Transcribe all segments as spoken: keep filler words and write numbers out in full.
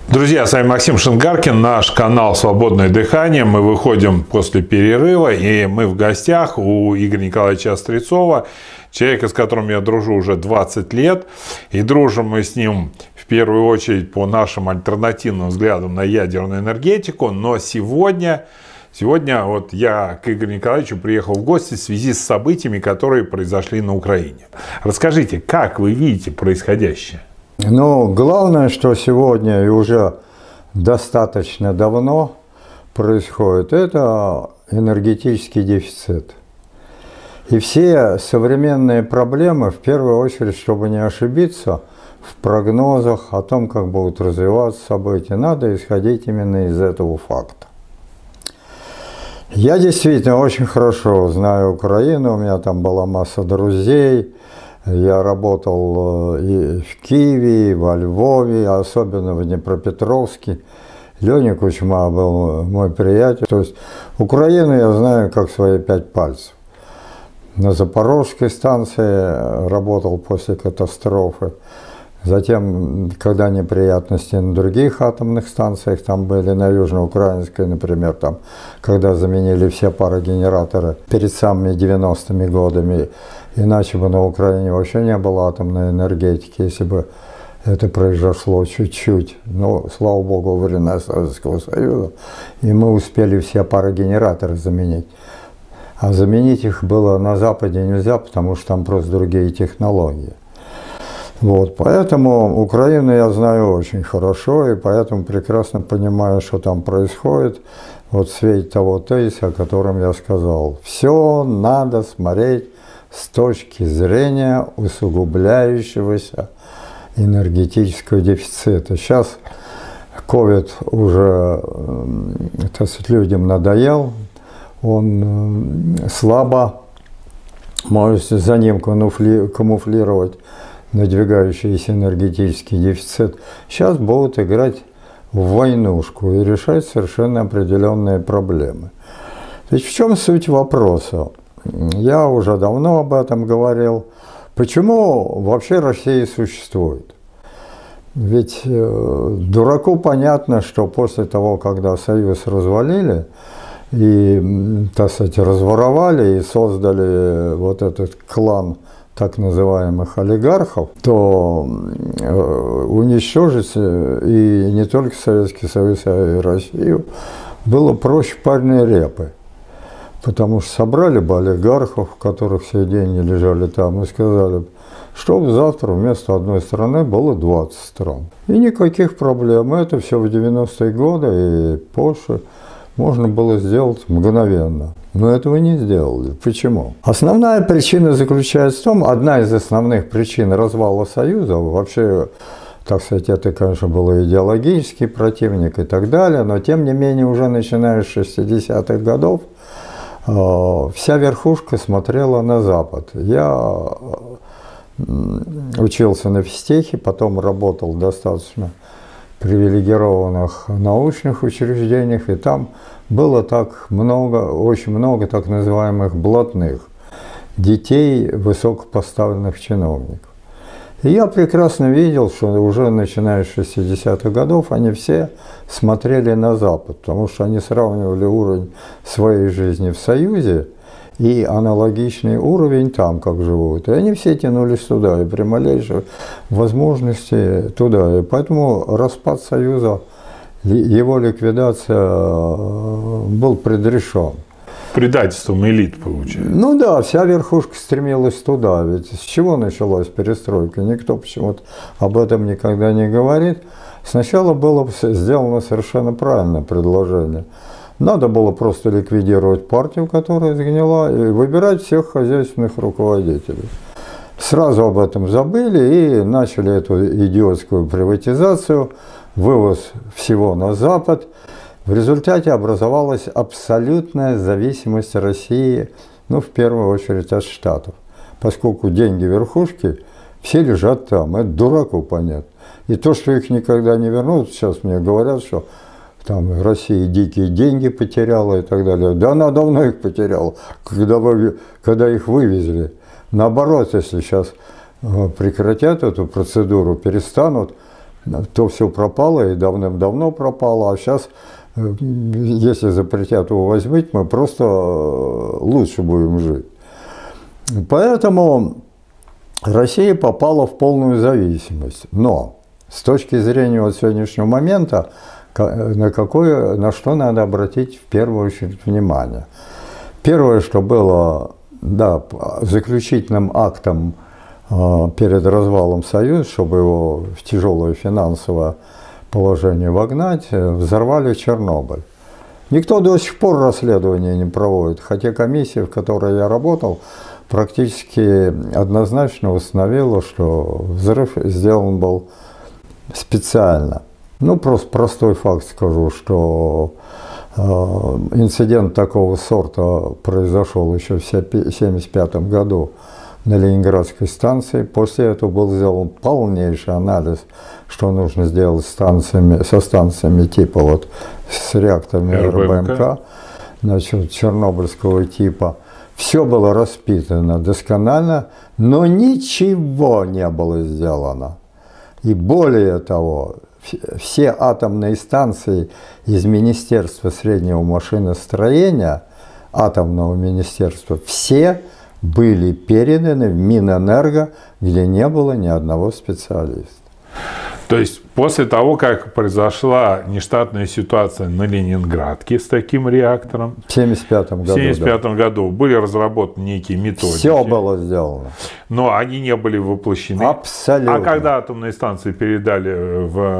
Друзья, с вами Максим Шингаркин, наш канал «Свободное дыхание». Мы выходим после перерыва, и мы в гостях у Игоря Николаевича Острецова, человека, с которым я дружу уже двадцать лет. И дружим мы с ним в первую очередь по нашим альтернативным взглядам на ядерную энергетику. Но сегодня, сегодня вот я к Игорю Николаевичу приехал в гости в связи с событиями, которые произошли на Украине. Расскажите, как вы видите происходящее? Ну, главное, что сегодня и уже достаточно давно происходит, это энергетический дефицит. И все современные проблемы, в первую очередь, чтобы не ошибиться в прогнозах о том, как будут развиваться события, надо исходить именно из этого факта. Я действительно очень хорошо знаю Украину, у меня там была масса друзей. Я работал и в Киеве, и во Львове, особенно в Днепропетровске. Леня Кучма был мой приятель. То есть Украину я знаю как свои пять пальцев. На Запорожской станции работал после катастрофы. Затем, когда неприятности на других атомных станциях там были, на Южноукраинской, например, там, когда заменили все парогенераторы перед самыми девяностыми годами, иначе бы на Украине вообще не было атомной энергетики, если бы это произошло чуть-чуть. Но, слава богу, во времена Советского Союза, и мы успели все парогенераторы заменить. А заменить их было на Западе нельзя, потому что там просто другие технологии. Вот, поэтому Украину я знаю очень хорошо, и поэтому прекрасно понимаю, что там происходит. Вот в свете того тезиса, о котором я сказал. Все надо смотреть с точки зрения усугубляющегося энергетического дефицита. Сейчас ковид уже, так сказать, людям надоел, он слабо может за ним камуфлировать надвигающийся энергетический дефицит. Сейчас будут играть в войнушку и решать совершенно определенные проблемы. То есть в чем суть вопроса? Я уже давно об этом говорил. Почему вообще Россия существует? Ведь э, дураку понятно, что после того, когда Союз развалили и, так сказать, разворовали и создали вот этот клан так называемых олигархов, то э, уничтожить и не только Советский Союз, а и Россию было проще парной репы. Потому что собрали бы олигархов, у которых все деньги лежали там, и сказали, чтобы завтра вместо одной страны было двадцать стран. И никаких проблем. Это все в девяностые годы и позже можно было сделать мгновенно. Но этого не сделали. Почему? Основная причина заключается в том, одна из основных причин развала Союза, вообще, так сказать, это, конечно, был идеологический противник и так далее, но тем не менее уже начиная с шестидесятых годов вся верхушка смотрела на Запад. Я учился на физтехе, потом работал в достаточно привилегированных научных учреждениях, и там было так много, очень много так называемых блатных детей высокопоставленных чиновников. И я прекрасно видел, что уже начиная с шестидесятых годов они все смотрели на Запад, потому что они сравнивали уровень своей жизни в Союзе и аналогичный уровень там, как живут. И они все тянулись туда, и при малейшей возможности туда. И поэтому распад Союза, его ликвидация был предрешен. Предательством элит, получается. Ну да, вся верхушка стремилась туда. Ведь с чего началась перестройка? Никто почему-то об этом никогда не говорит. Сначала было сделано совершенно правильное предложение. Надо было просто ликвидировать партию, которая сгнила, и выбирать всех хозяйственных руководителей. Сразу об этом забыли и начали эту идиотскую приватизацию, вывоз всего на Запад. В результате образовалась абсолютная зависимость России, ну, в первую очередь, от Штатов. Поскольку деньги верхушки, все лежат там, это дураку понятно. И то, что их никогда не вернут, сейчас мне говорят, что там Россия дикие деньги потеряла и так далее. Да она давно их потеряла, когда, вы, когда их вывезли. Наоборот, если сейчас прекратят эту процедуру, перестанут то все пропало и давным-давно пропало, а сейчас, если запретят его возьмить, мы просто лучше будем жить. Поэтому Россия попала в полную зависимость. Но с точки зрения вот сегодняшнего момента, на, какое, на что надо обратить в первую очередь внимание. Первое, что было, да, заключительным актом э, перед развалом Союза, чтобы его в тяжелое финансовое положение вогнать, взорвали Чернобыль. Никто до сих пор расследования не проводит, хотя комиссия, в которой я работал, практически однозначно установила, что взрыв сделан был специально. Ну, просто простой факт скажу, что э, инцидент такого сорта произошел еще в тысяча девятьсот семьдесят пятом году на Ленинградской станции. После этого был сделан полнейший анализ, что нужно сделать с станциями, со станциями типа вот с реакторами РБМК, значит, чернобыльского типа. Все было распитано досконально, но ничего не было сделано. И более того, все атомные станции из Министерства среднего машиностроения, атомного министерства, все были переданы в Минэнерго, где не было ни одного специалиста. То есть после того, как произошла нештатная ситуация на Ленинградке с таким реактором, в семьдесят пятом году, в семьдесят пятом да. году были разработаны некие методики. Все было сделано. Но они не были воплощены. Абсолютно. А когда атомные станции передали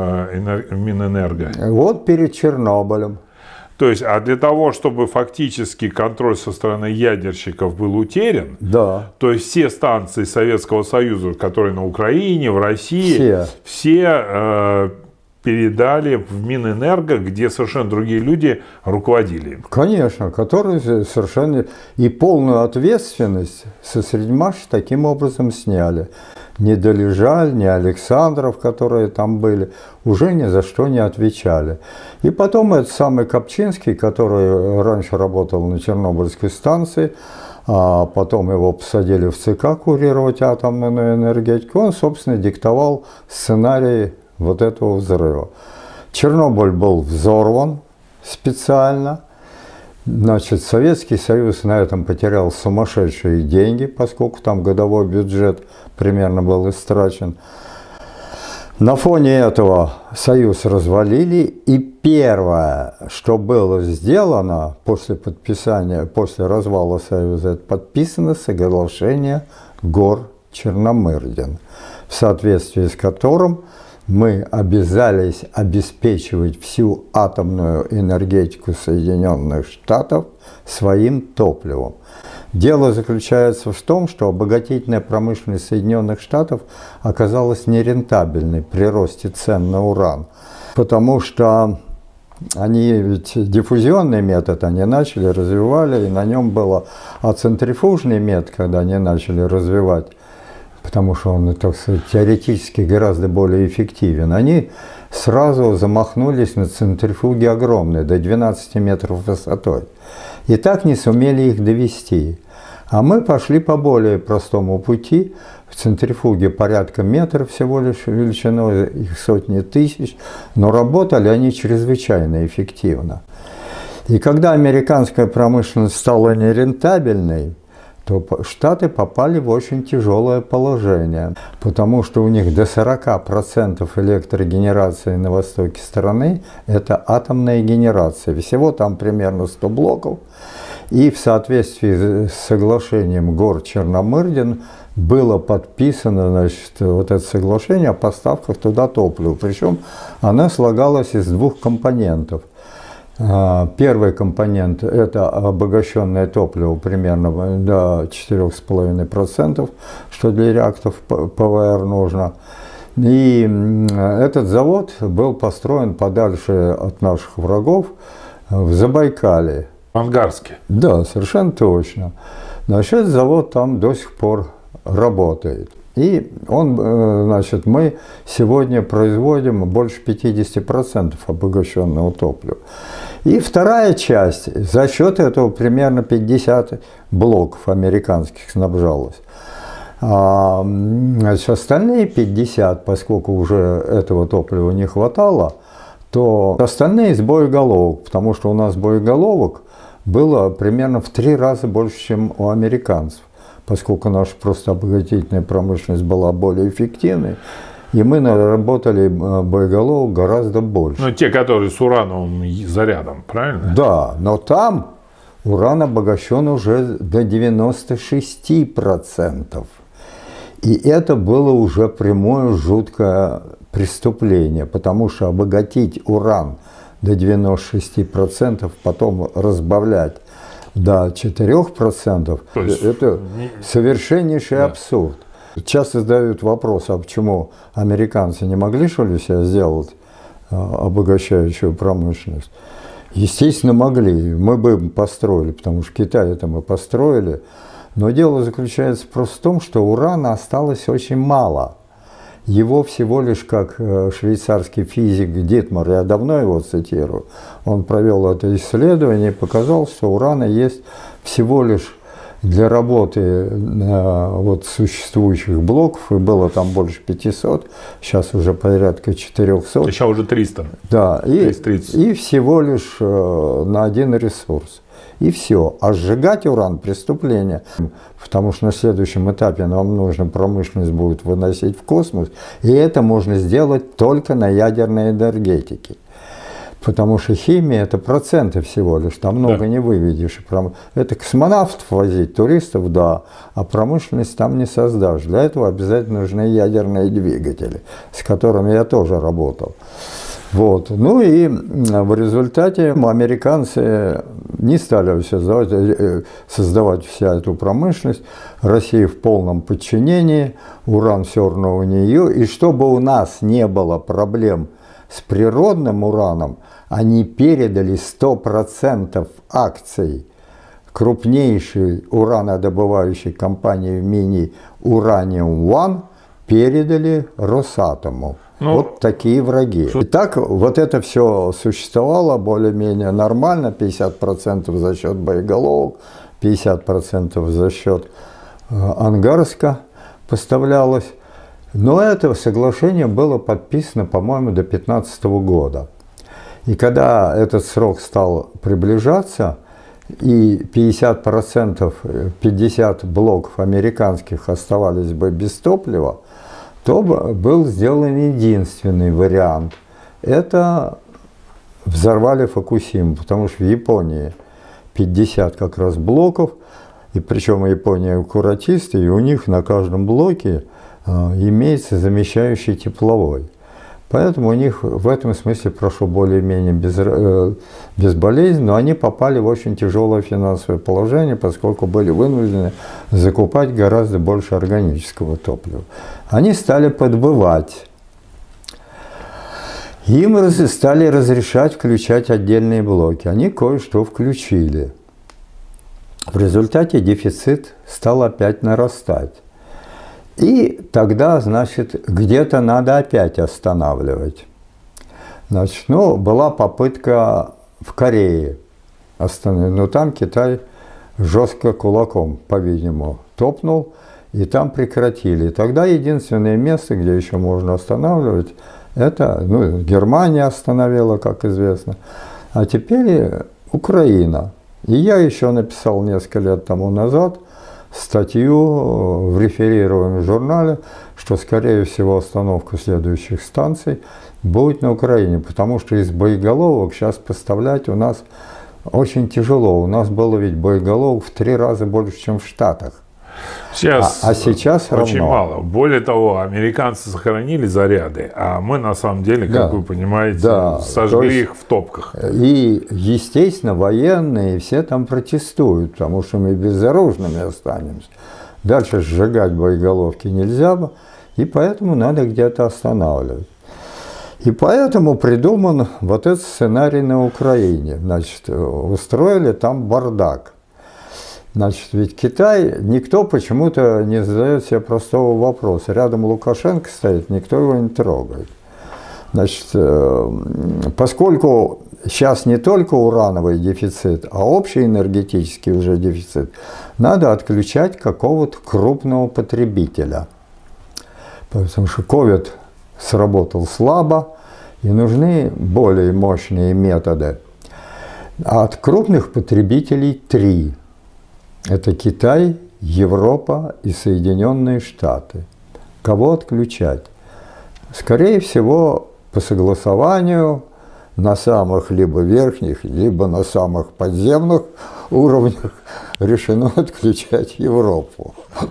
в Минэнерго? Вот перед Чернобылем. То есть, а для того, чтобы фактически контроль со стороны ядерщиков был утерян, да. то есть все станции Советского Союза, которые на Украине, в России, все, все э, передали в Минэнерго, где совершенно другие люди руководили. Конечно, которые совершенно... И полную ответственность со Средмаш таким образом сняли. Ни Долежаль, ни Александров, которые там были, уже ни за что не отвечали. И потом этот самый Копчинский, который раньше работал на Чернобыльской станции, а потом его посадили в ЦК курировать атомную энергетику, он, собственно, диктовал сценарий вот этого взрыва. Чернобыль был взорван специально. Значит, Советский Союз на этом потерял сумасшедшие деньги, поскольку там годовой бюджет примерно был истрачен. На фоне этого Союз развалили, и первое, что было сделано после подписания, после развала Союза, это подписано соглашение гор Черномырдин, в соответствии с которым мы обязались обеспечивать всю атомную энергетику Соединенных Штатов своим топливом. Дело заключается в том, что обогатительная промышленность Соединенных Штатов оказалась нерентабельной при росте цен на уран, потому что они ведь диффузионный метод они начали, развивали, и на нем было, а центрифужный метод, когда они начали развивать, потому что он, так сказать, теоретически гораздо более эффективен, они сразу замахнулись на центрифуги огромные, до двенадцати метров высотой. И так не сумели их довести. А мы пошли по более простому пути. В центрифуге порядка метра всего лишь величиной, их сотни тысяч, но работали они чрезвычайно эффективно. И когда американская промышленность стала нерентабельной, то Штаты попали в очень тяжелое положение, потому что у них до сорока процентов электрогенерации на востоке страны – это атомная генерация. Всего там примерно сто блоков. И в соответствии с соглашением гор Черномырдин было подписано, значит, вот это соглашение о поставках туда топлива. Причем оно слагалось из двух компонентов. Первый компонент – это обогащенное топливо примерно до четырёх с половиной процентов, что для реакторов ПВР нужно. И этот завод был построен подальше от наших врагов в Забайкалье. В Ангарске. Да, совершенно точно. Значит, завод там до сих пор работает. И он, значит, мы сегодня производим больше пятидесяти процентов обогащенного топлива. И вторая часть, за счет этого примерно пятьдесят блоков американских снабжалась. А, значит, остальные пятьдесят, поскольку уже этого топлива не хватало, то остальные из боеголовок, потому что у нас боеголовок было примерно в три раза больше, чем у американцев, поскольку наша просто обогатительная промышленность была более эффективной, и мы наработали боеголовок гораздо больше. Ну, те, которые с урановым зарядом, правильно? Да, но там уран обогащен уже до девяноста шести процентов. И это было уже прямое жуткое преступление, потому что обогатить уран до девяноста шести процентов, потом разбавлять до четырёх процентов, это совершеннейший да. абсурд. Часто задают вопрос, а почему американцы не могли, что ли, себе сделать обогащающую промышленность? Естественно, могли. Мы бы построили, потому что Китай это мы построили. Но дело заключается просто в том, что урана осталось очень мало. Его всего лишь, как швейцарский физик Дитмар, я давно его цитирую, он провел это исследование и показал, что урана есть всего лишь для работы вот, существующих блоков, и было там больше пятисот, сейчас уже порядка четырёхсот. Сейчас уже триста. Да, и, и всего лишь на один ресурс. И все. А сжигать уран – преступление. Потому что на следующем этапе нам нужно промышленность будет выносить в космос. И это можно сделать только на ядерной энергетике. Потому что химия – это проценты всего лишь. Там много да. не выведешь. Это космонавтов возить, туристов – да. А промышленность там не создашь. Для этого обязательно нужны ядерные двигатели, с которыми я тоже работал. Вот. Ну и в результате американцы не стали создавать, создавать вся эту промышленность. Россия в полном подчинении, уран все равно у нее. И чтобы у нас не было проблем с природным ураном, они передали сто процентов акций крупнейшей уранодобывающей компании в мире Uranium One, передали Росатому. Ну, вот такие враги. И так вот это все существовало более-менее нормально, пятьдесят процентов за счет боеголовок, пятьдесят процентов за счет э, Ангарска поставлялось. Но это соглашение было подписано, по-моему, до две тысячи пятнадцатого года. И когда этот срок стал приближаться, и пятьдесят процентов, пятьдесят блоков американских оставались бы без топлива, то был сделан единственный вариант. Это взорвали Фукусиму, потому что в Японии пятьдесят как раз блоков, и причем Япония аккуратисты, и у них на каждом блоке э, имеется замещающий тепловой. Поэтому у них в этом смысле прошло более-менее без, э, безболезненно, но они попали в очень тяжелое финансовое положение, поскольку были вынуждены закупать гораздо больше органического топлива. Они стали подбывать. Им раз, стали разрешать включать отдельные блоки. Они кое-что включили. В результате дефицит стал опять нарастать. И тогда, значит, где-то надо опять останавливать. Значит, ну, была попытка в Корее остановить, но там Китай жестко кулаком, по-видимому, топнул, и там прекратили. И тогда единственное место, где еще можно останавливать, это, ну, Германия остановила, как известно, а теперь Украина. И я еще написал несколько лет тому назад статью в реферированном журнале, что, скорее всего, остановка следующих станций будет на Украине, потому что из боеголовок сейчас поставлять у нас очень тяжело. У нас было ведь боеголовок в три раза больше, чем в Штатах. Сейчас, а, а сейчас очень равно. мало. Более того, американцы сохранили заряды, а мы на самом деле, да, как вы понимаете, да, сожгли есть, их в топках. И, естественно, военные все там протестуют, потому что мы безоружными останемся. Дальше сжигать боеголовки нельзя, и поэтому надо где-то останавливать. И поэтому придуман вот этот сценарий на Украине. Значит, устроили там бардак. Значит, ведь Китай, никто почему-то не задает себе простого вопроса. Рядом Лукашенко стоит, никто его не трогает. Значит, поскольку сейчас не только урановый дефицит, а общий энергетический уже дефицит, надо отключать какого-то крупного потребителя. Потому что ковид сработал слабо, и нужны более мощные методы. А от крупных потребителей три. Это Китай, Европа и Соединенные Штаты. Кого отключать? Скорее всего, по согласованию на самых либо верхних, либо на самых подземных уровнях решено отключать Европу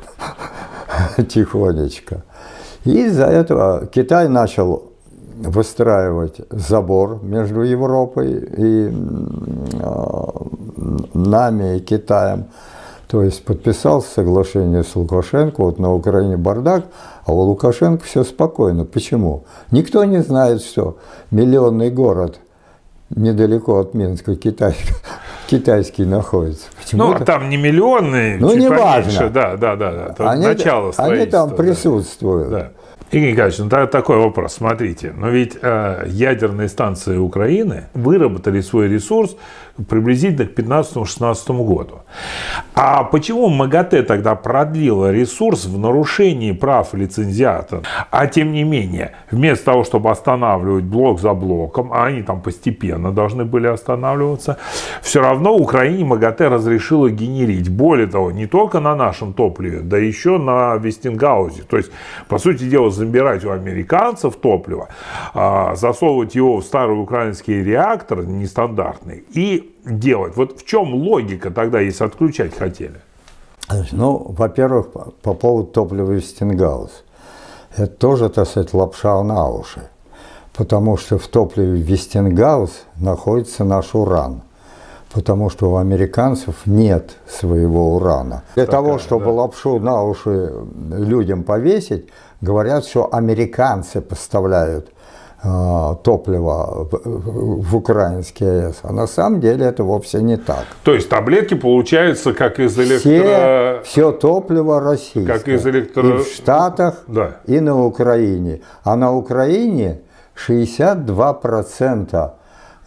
тихонечко. И из-за этого Китай начал выстраивать забор между Европой и э, нами и Китаем. То есть подписал соглашение с Лукашенко, вот на Украине бардак, а у Лукашенко все спокойно. Почему? Никто не знает, что миллионный город недалеко от Минска китайский, китайский находится. Ну, там не миллионный, ну, чуть не поменьше. важно. Да, да, да. да. Это они, начало строительства. Они там да. присутствуют. Да. Игорь Николаевич, ну такой вопрос, смотрите, но ведь э, ядерные станции Украины выработали свой ресурс приблизительно к пятнадцатому-шестнадцатому году. А почему МАГАТЭ тогда продлила ресурс в нарушении прав лицензиата? А тем не менее, вместо того, чтобы останавливать блок за блоком, а они там постепенно должны были останавливаться, все равно Украине МАГАТЭ разрешила генерить. Более того, не только на нашем топливе, да еще на Вестингаузе. То есть, по сути дела, забирать у американцев топливо, засовывать его в старый украинский реактор нестандартный и делать. Вот в чем логика тогда, если отключать хотели? Ну, во-первых, по поводу топлива Вестингаус. Это тоже, так сказать, лапша на уши. Потому что в топливе Вестингаус находится наш уран. Потому что у американцев нет своего урана. Для Такая, того, чтобы да. лапшу на уши людям повесить, говорят, что американцы поставляют э, топливо в, в украинский АЭС. А на самом деле это вовсе не так. То есть таблетки получаются как из электро... Все, все топливо российское. Как из электро... И в Штатах, да. и на Украине. А на Украине шестьдесят два процента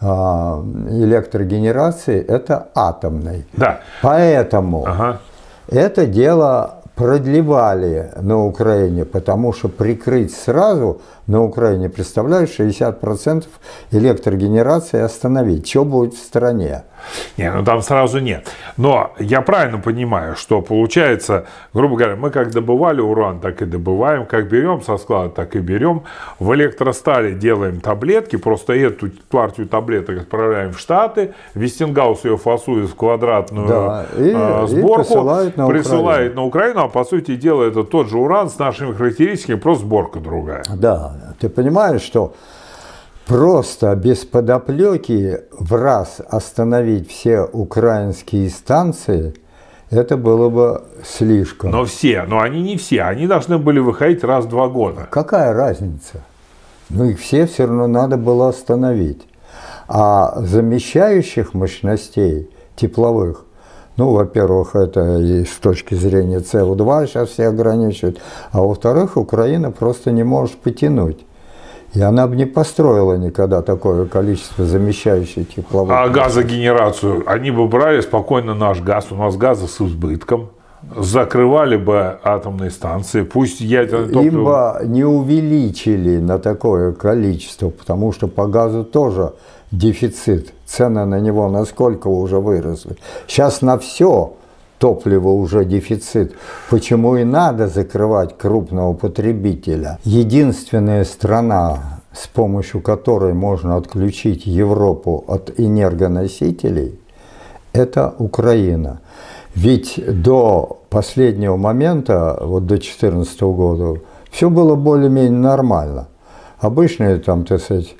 электрогенерации это атомной. Да. Поэтому Ага. это дело продлевали на Украине, потому что прикрыть сразу на Украине, представляешь, шестьдесят процентов электрогенерации остановить. Что будет в стране? Не, ну там сразу нет. Но я правильно понимаю, что получается, грубо говоря, мы как добывали уран, так и добываем, как берем со склада, так и берем. В электростали делаем таблетки, просто эту партию таблеток отправляем в Штаты, Вестингаус ее фасует в квадратную Да, и, э, сборку, и присылает, на, присылает Украину. на Украину, а по сути дела это тот же уран с нашими характеристиками, просто сборка другая. Да, ты понимаешь, что просто без подоплеки в раз остановить все украинские станции, это было бы слишком. Но все, но они не все, они должны были выходить раз в два года. Какая разница? Ну их все все равно надо было остановить. А замещающих мощностей тепловых, ну, во-первых, это и с точки зрения С О два сейчас все ограничивают, а во-вторых, Украина просто не может потянуть. И она бы не построила никогда такое количество замещающих тепловых. А газогенерацию, они бы брали спокойно наш газ, у нас газа с избытком, закрывали бы атомные станции, пусть ядерное топливо... Им бы не увеличили на такое количество, потому что по газу тоже дефицит. Цены на него насколько уже выросли. Сейчас на все топливо уже дефицит. Почему и надо закрывать крупного потребителя? Единственная страна, с помощью которой можно отключить Европу от энергоносителей, это Украина. Ведь до последнего момента, вот до две тысячи четырнадцатого года, все было более-менее нормально. Обычный там, так сказать,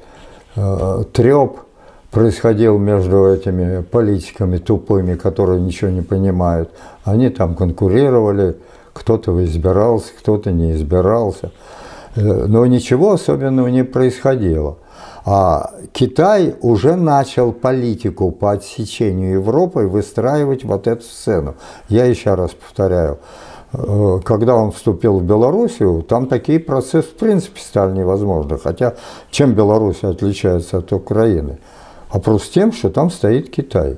треп происходил между этими политиками тупыми, которые ничего не понимают. Они там конкурировали, кто-то избирался, кто-то не избирался. Но ничего особенного не происходило. А Китай уже начал политику по отсечению Европы выстраивать вот эту сцену. Я еще раз повторяю, когда он вступил в Белоруссию, там такие процессы в принципе стали невозможны. Хотя чем Белоруссия отличается от Украины? а просто тем, что там стоит Китай.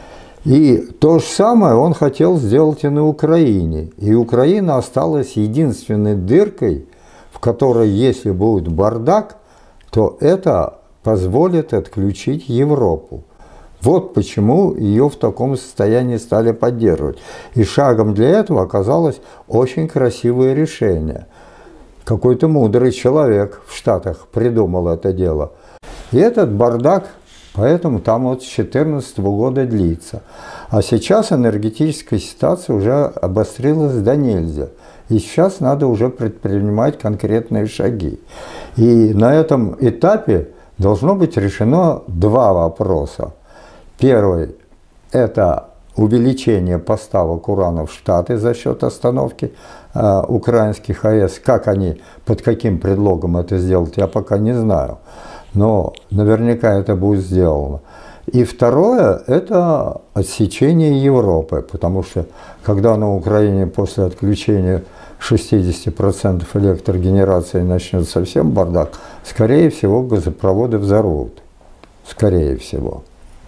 И то же самое он хотел сделать и на Украине. И Украина осталась единственной дыркой, в которой, если будет бардак, то это позволит отключить Европу. Вот почему ее в таком состоянии стали поддерживать. И шагом для этого оказалось очень красивое решение. Какой-то мудрый человек в Штатах придумал это дело. И этот бардак, поэтому там вот с две тысячи четырнадцатого года длится. А сейчас энергетическая ситуация уже обострилась до нельзя. И сейчас надо уже предпринимать конкретные шаги. И на этом этапе должно быть решено два вопроса. Первый – это увеличение поставок урана в Штаты за счет остановки э, украинских АЭС. Как они, под каким предлогом это сделать, я пока не знаю. Но наверняка это будет сделано. И второе – это отсечение Европы, потому что когда на Украине после отключения шестьдесят процентов электрогенерации начнет совсем бардак, скорее всего, газопроводы взорвут. Скорее всего.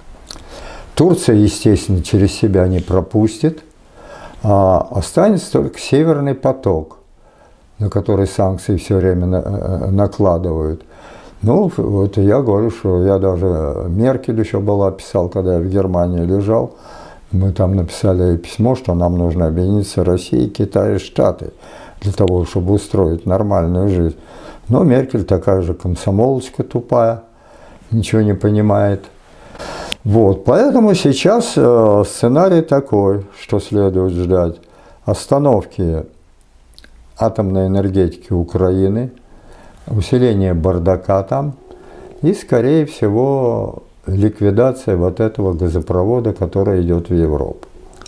Турция, естественно, через себя не пропустит, а останется только Северный поток, на который санкции все время накладывают. Ну, вот я говорю, что я даже Меркель еще была, писал, когда я в Германии лежал, мы там написали письмо, что нам нужно объединиться Россия, Китай и Штаты для того, чтобы устроить нормальную жизнь. Но Меркель такая же комсомолочка тупая, ничего не понимает. Вот, поэтому сейчас э, сценарий такой, что следует ждать. Остановки атомной энергетики Украины, усиление бардака там и, скорее всего, ликвидация вот этого газопровода, который идет в Европу.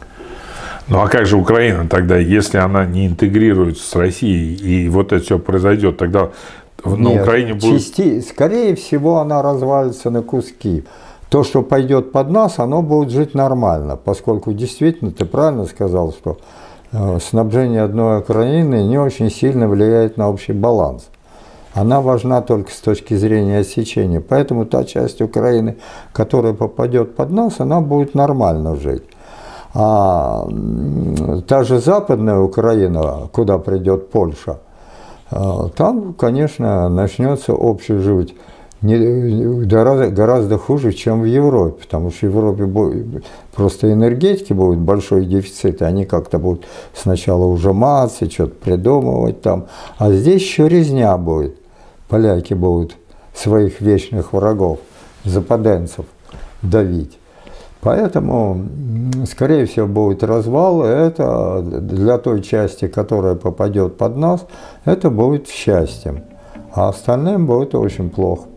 Ну а как же Украина тогда, если она не интегрируется с Россией и вот это все произойдет, тогда на Нет, Украине будет... части... Скорее всего, она развалится на куски. То, что пойдет под нас, оно будет жить нормально, поскольку действительно, ты правильно сказал, что э, снабжение одной Украины не очень сильно влияет на общий баланс. Она важна только с точки зрения отсечения. Поэтому та часть Украины, которая попадет под нас, она будет нормально жить. А та же западная Украина, куда придет Польша, там, конечно, начнется общий жить не, гораздо, гораздо хуже, чем в Европе, потому что в Европе будет, просто энергетики будет большой дефицит, и они как-то будут сначала ужиматься, что-то придумывать там, а здесь еще резня будет. Поляки будут своих вечных врагов, западенцев, давить. Поэтому, скорее всего, будет развал, и это для той части, которая попадет под нас, это будет счастьем, а остальным будет очень плохо.